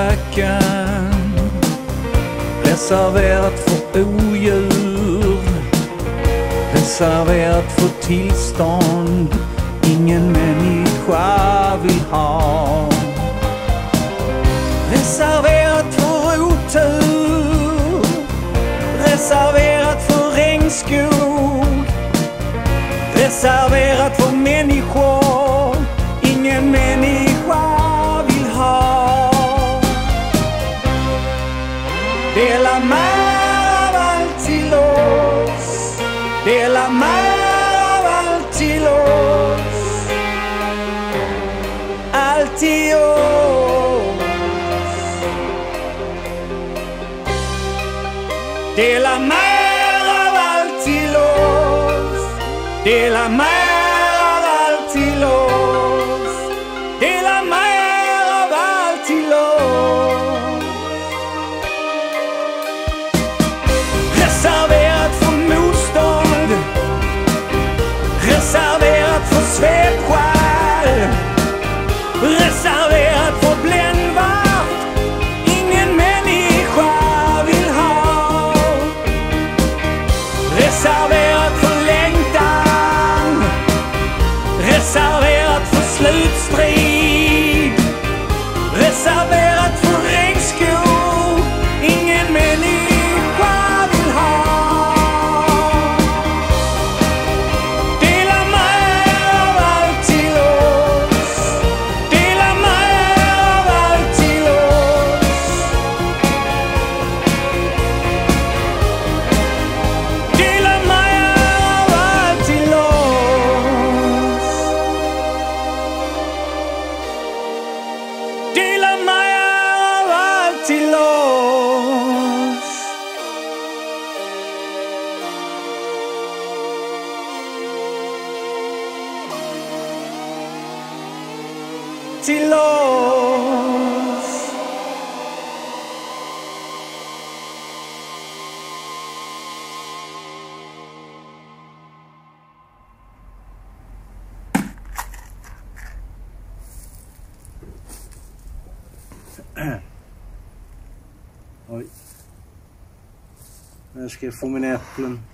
backen, reserverat för odjur, reserverat för tillstånd ingen människa vill ha. Reserverat för otur, reserverat för regnskog, reserverat för människor ingen människa vill ha. Dela med av allt till oss, dela med av allt till oss, allt till oss. Dela med av allt till oss, dela med av allt till oss, dela med av allt till oss. Reserverat för motstånd, reserverat för svepskäl, reserverat för bländvart ingen människa vill ha. Reserverat för längtan, reserverat för slutstrid, reserverat för regnskog ingen människa vill ha. Dela med av allt till oss, dela med av allt till oss, dela med av allt till oss, dela med av allt till oss. Till oss. Oj. Nu ska jag få mina äpplen.